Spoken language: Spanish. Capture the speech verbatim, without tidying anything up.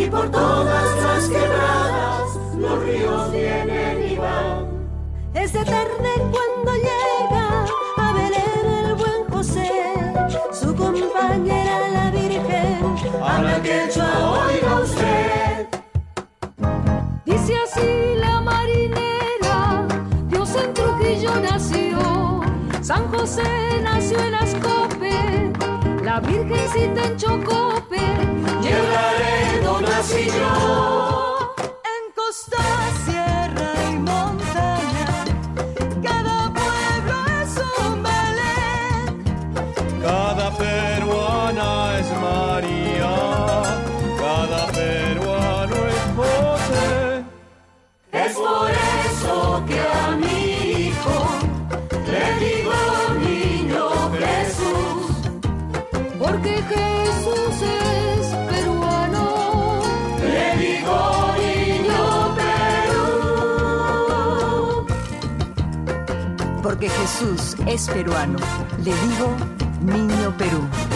por todas las quebradas los ríos vienen y van. Es de tarde cuando llega a Belén el buen José, su compañera la Virgen, habla quechua, oiga usted. Dice así la marinera, Dios en Trujillo nació, San José nació en Ascope, la Virgencita en Chocope, y en Laredo nací yo. En costa, sierra y montaña, cada pueblo es un Belén. Cada peruana es María, cada peruano es José. Es por eso que a mi hijo le digo niño Jesús, porque Jesús es peruano. le digo niño Perú. Porque Jesús es peruano, le digo Niño Perú.